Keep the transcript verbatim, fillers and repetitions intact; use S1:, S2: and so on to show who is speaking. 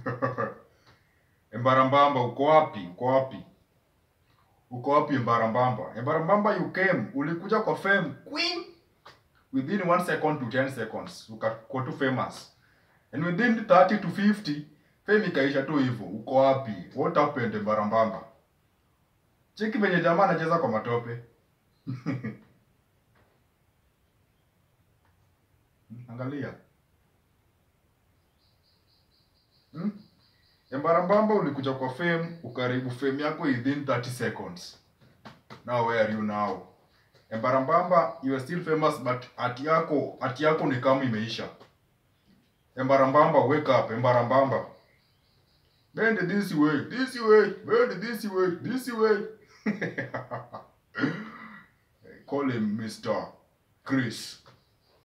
S1: Embarambamba, uko wapi? Uko wapi? Uko wapi Embarambamba? Embarambamba, you came. Ulikuja kwa fame. Queen. Within one second to ten seconds. Ukakuwa too famous. And within thirty to fifty, fame ikaisha tu hivyo. Uko wapi? What happened Embarambamba? Cheki venye jamaa anacheza kwa matope. Angalia. Hmm? Embarambamba ulikuja kwa fame, ukaribu fame yako within thirty seconds. Now where are you now? Embarambamba, you are still famous but ati yako, ati yako ni kama imeisha. Embarambamba, wake up, Embarambamba. Bend this way, this way, bend this way, this way. Call him Mister Chris.